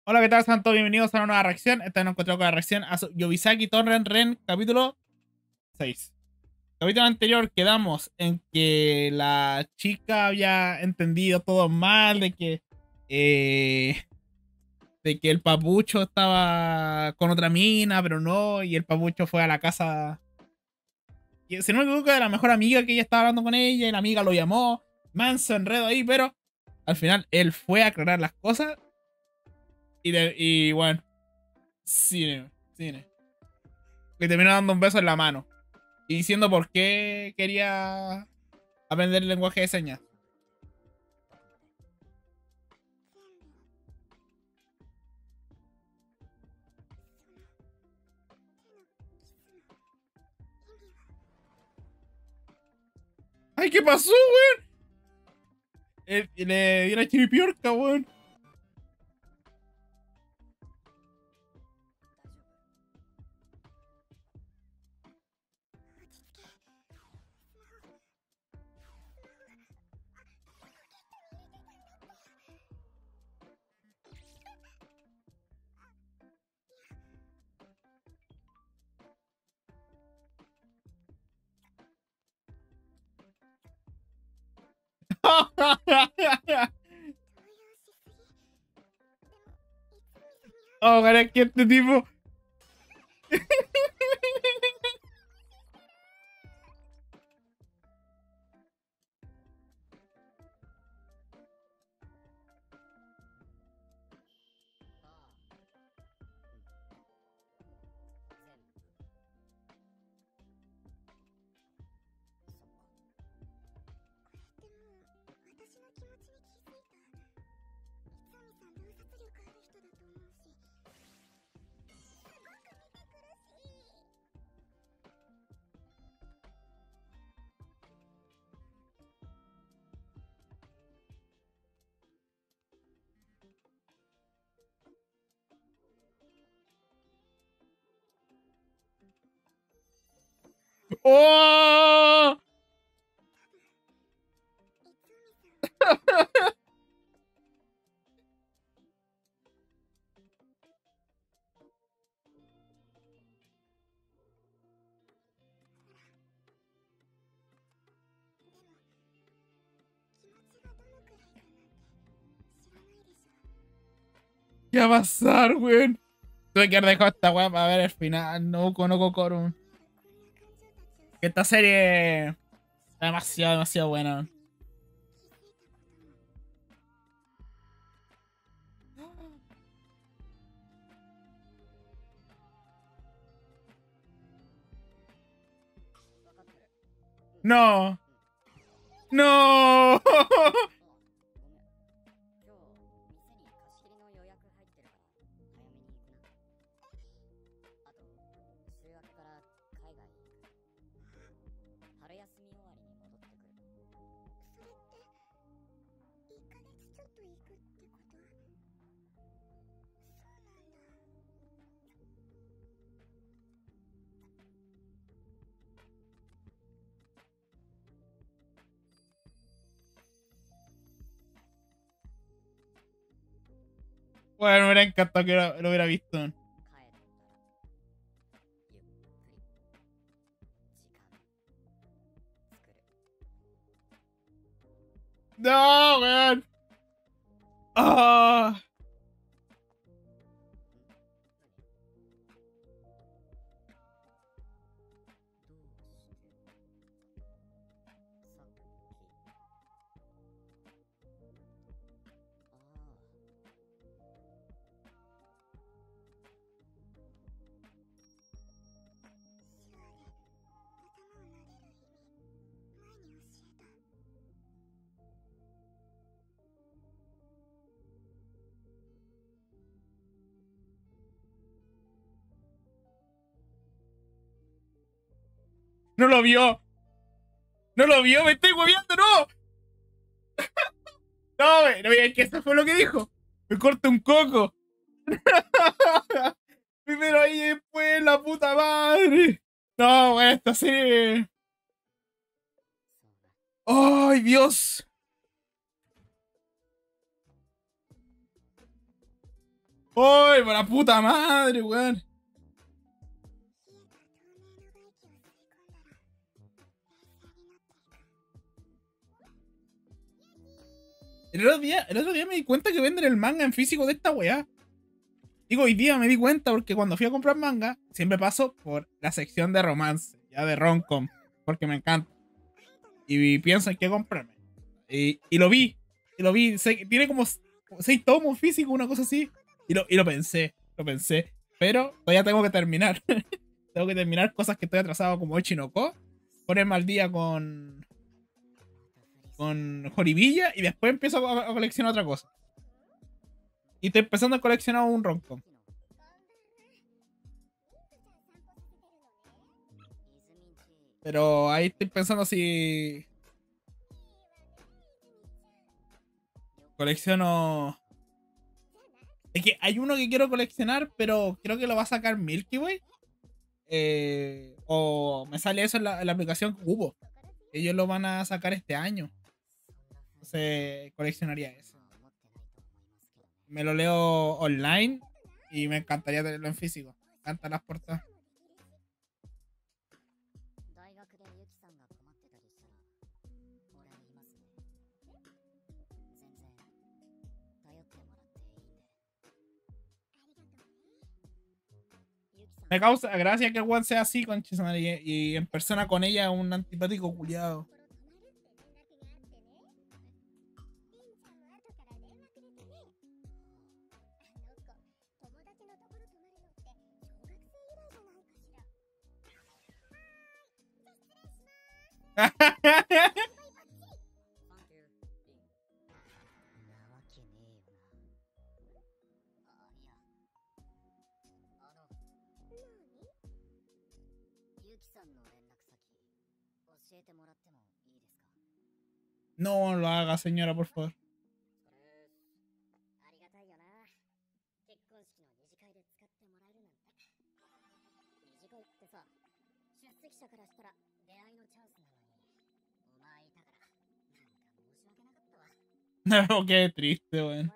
Hola, ¿qué tal? Santo, bienvenidos a una nueva reacción. Esta vez nos encontramos con la reacción a Yobisaki Torren Ren, capítulo 6. Capítulo anterior quedamos en que la chica había entendido todo mal, eh, de que el papucho estaba con otra mina, pero no, y el papucho fue a la casa. Y si no me equivoco, de la mejor amiga que ella estaba hablando con ella, y la amiga lo llamó, manso enredo ahí, pero al final él fue a aclarar las cosas y bueno, cine. Le terminó dando un beso en la mano y diciendo por qué quería aprender el lenguaje de señas. ¡Ay, qué pasó, weón! Le dio la chiripiorca, weón. Oh, cara, que este tipo. ¡Oh! ¿Qué va a pasar, weón? Tuve que haber dejado esta weá para ver el final. No conozco Corum. Que esta serie es demasiado buena. No. No. Bueno, me hubiera encantado que lo hubiera visto. No, weón. Ah. No lo vio. No lo vio, me estoy hueviando, no. No, no, es que eso fue lo que dijo. Me corta un coco. Primero ahí, después la puta madre. No, güey, esta serie. ¡Ay, Dios! ¡Uy, por la puta madre, weón! El otro día me di cuenta que venden el manga en físico de esta weá. Digo, hoy día me di cuenta porque cuando fui a comprar manga, siempre paso por la sección de romance, ya de romcom, porque me encanta. Y pienso en qué comprarme. Y lo vi. Y lo vi. Tiene como 6 tomos físicos, una cosa así. Y lo pensé. Lo pensé. Pero todavía tengo que terminar. Tengo que terminar cosas que estoy atrasado como Echinoko. Ponerme al día con Horibilla. Y después empiezo a coleccionar otra cosa. Y estoy empezando a coleccionar un romcom. Pero ahí estoy pensando si colecciono. Es que hay uno que quiero coleccionar, pero creo que lo va a sacar Milky Way. O me sale eso en la aplicación Cubo. Ellos lo van a sacar este año. Entonces coleccionaría eso. Me lo leo online y me encantaría tenerlo en físico. Me encantan las portadas. Me causa gracia que el one sea así con Chisumari y en persona con ella un antipático culiado. No lo haga, señora, por favor. No, qué triste, weón.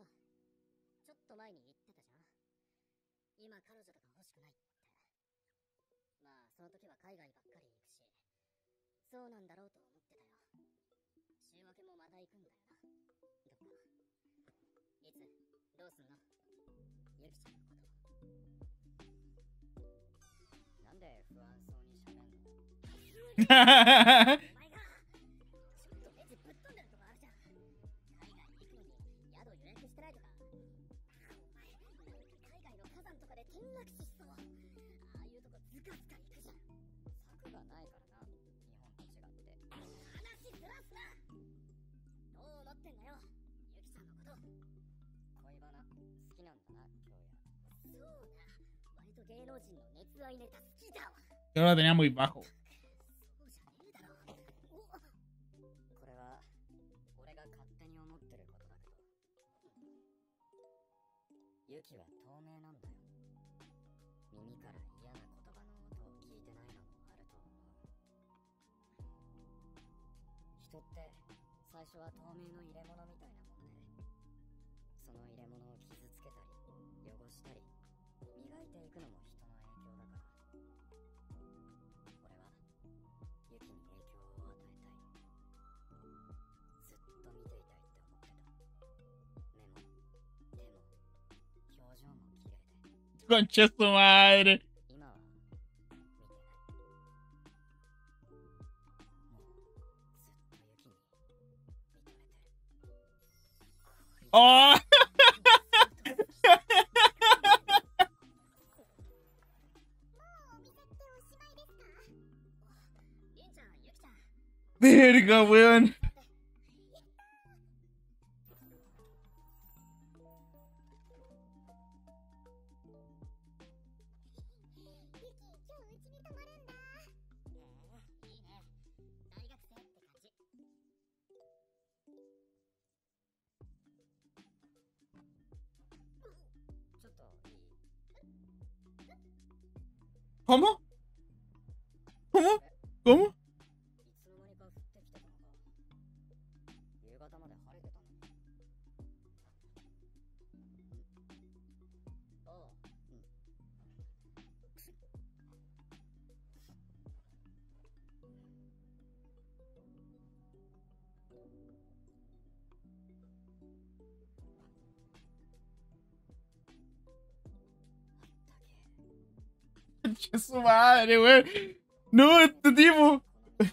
Yo lo tenía muy bajo. Concha su madre. ¡Oh! Verga, weón. ¿Cómo? ¿Cómo? ¿Cómo? Conche su madre, weón. No, este tipo.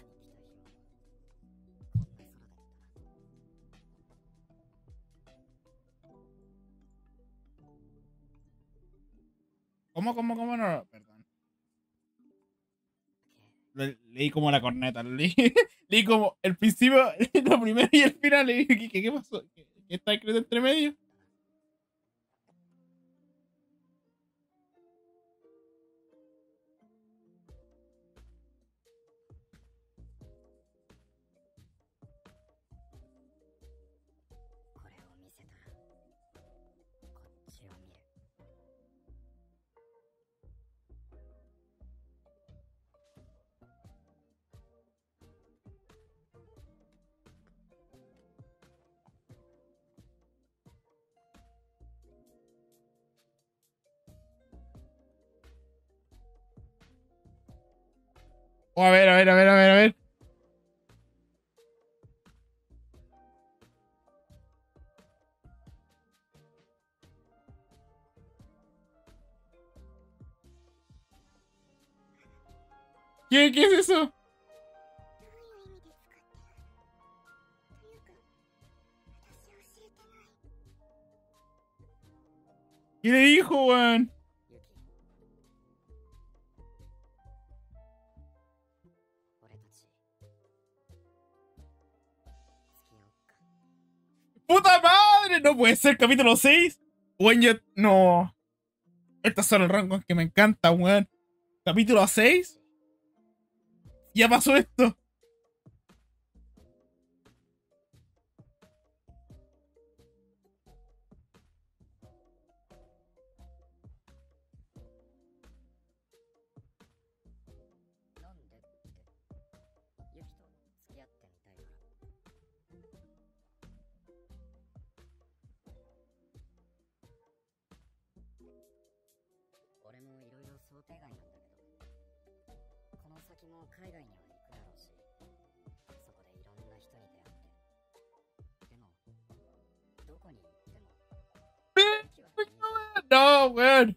¿Cómo no? Perdón. Leí como la corneta, leí como el principio, lo primero y el final. Le dije, ¿qué pasó? ¿Qué está escrito entre medio? Oh, a ver. ¿Qué es eso? ¿Qué le dijo, weón? ¡Puta madre! No puede ser, capítulo 6. Weón, yo... No. Estos son el rango que me encanta, weón. Capítulo 6. Ya pasó esto. No, weón.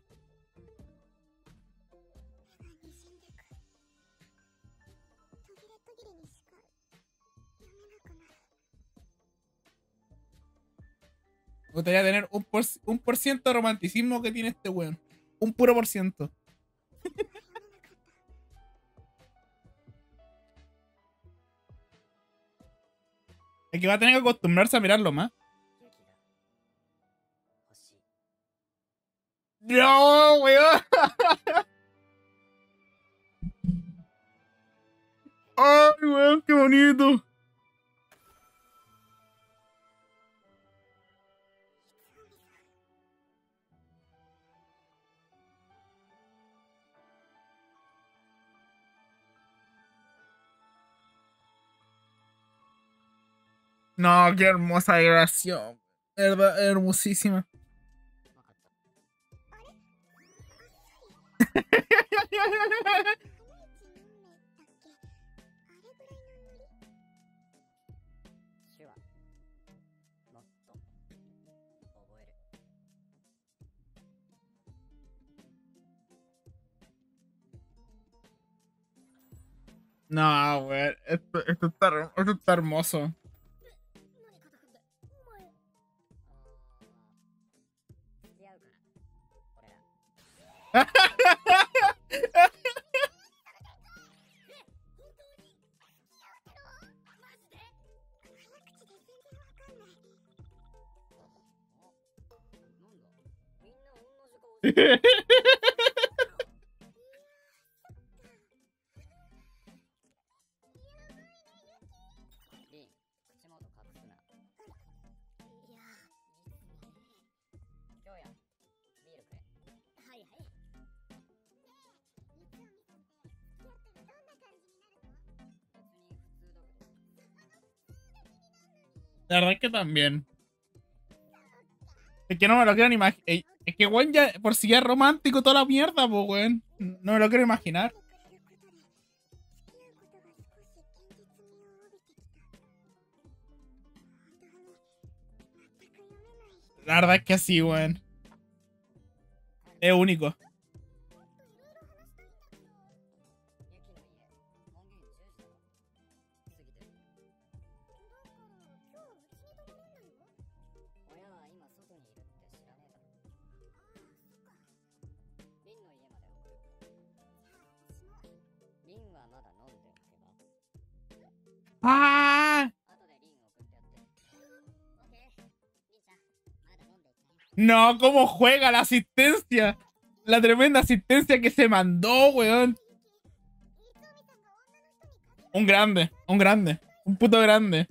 Me gustaría tener un por ciento de romanticismo que tiene este weón. Un puro por ciento. Es que va a tener que acostumbrarse a mirarlo más. No, weón. Ay, weón, qué bonito. No, qué hermosa vibración. Verdad, hermosísima. No, weón. Esto está hermoso. La verdad es que también. Es que no me lo quiero ni imaginar. Es que, weón, ya por si ya es romántico toda la mierda, pues, weón. No me lo quiero imaginar. La verdad es que sí, weón. Es único. ¡Ah! No, cómo juega la asistencia. La tremenda asistencia que se mandó, weón. Un grande, un grande. Un puto grande.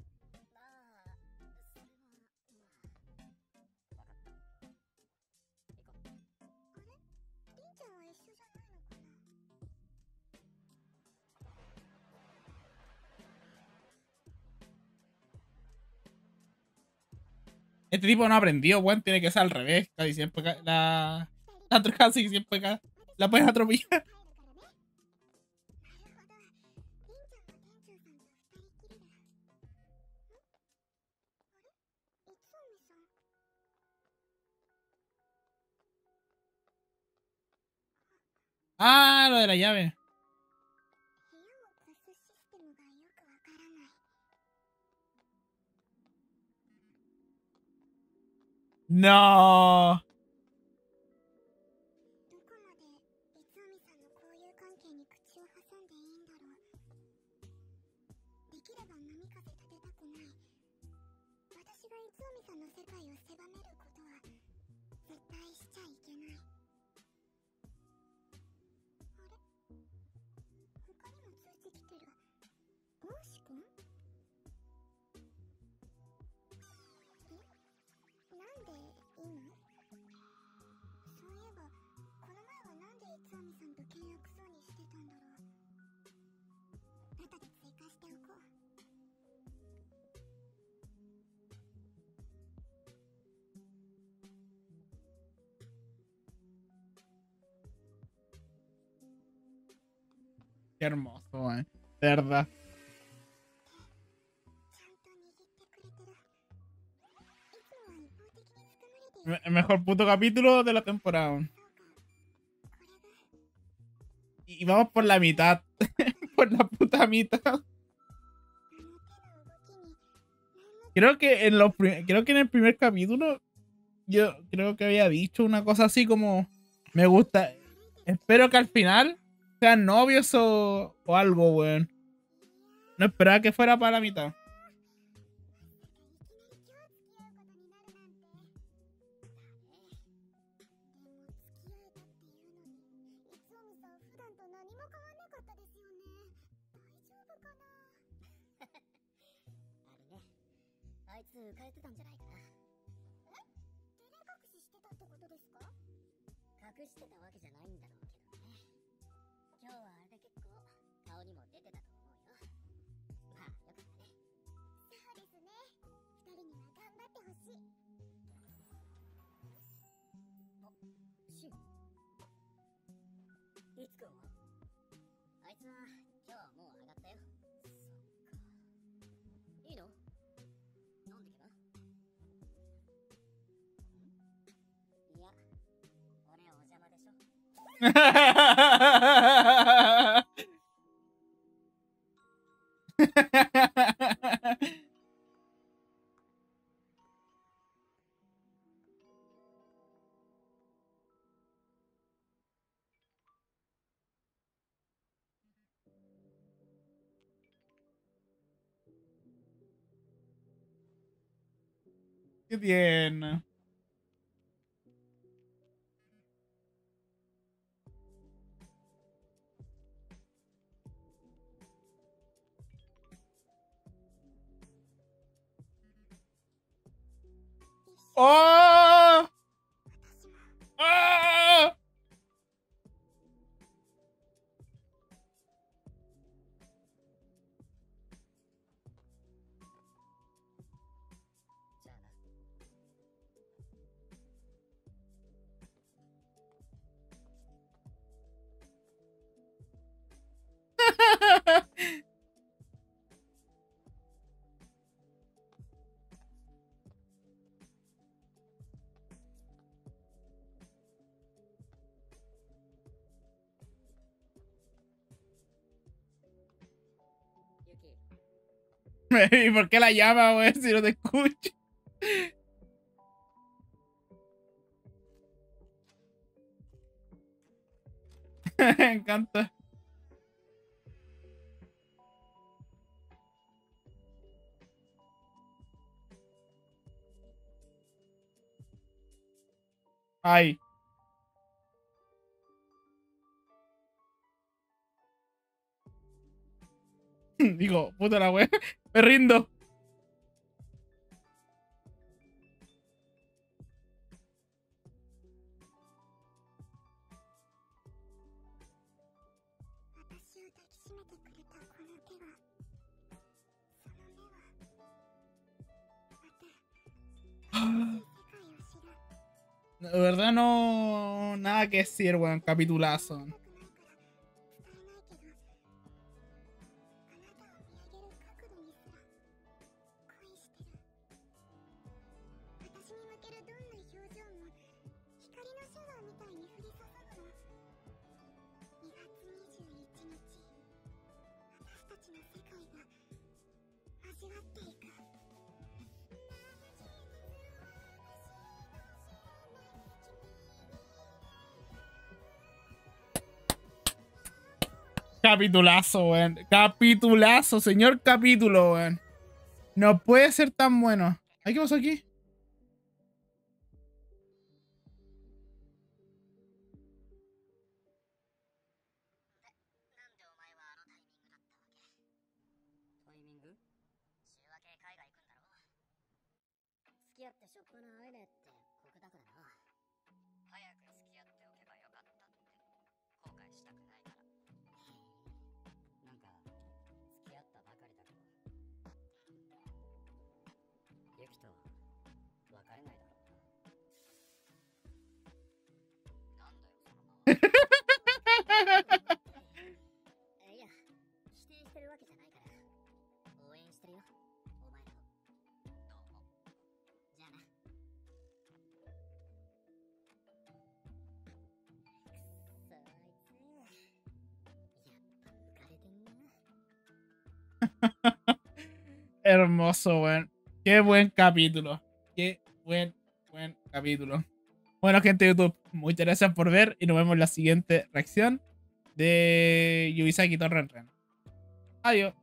Este tipo no aprendió, weón. Tiene que ser al revés. Casi siempre casi siempre la pueden atropellar. Ah, lo de la llave. No. Qué hermoso, weón. De verdad. El mejor puto capítulo de la temporada, weón. Y vamos por la mitad. Por la puta mitad. Creo que creo que en el primer capítulo yo creo que había dicho una cosa así como me gusta. Espero que al final sean novios o algo, weón. No esperaba que fuera para la mitad. Qué tierno. ¡Oh! ¡Oh! ¿Y por qué la llama, güey? Si no te escucho. Me encanta. Ay. Digo, puta la wea. Me rindo. De verdad no... Nada que decir, weón. Capitulazo. Capitulazo, weón. Capitulazo, señor capítulo, weón. No puede ser tan bueno. ¿Ay, qué pasó aquí? Hermoso, weón. Qué buen capítulo. Qué buen capítulo. Bueno, gente de YouTube, muchas gracias por ver y nos vemos en la siguiente reacción de Yubisaki Torren Ren. Adiós.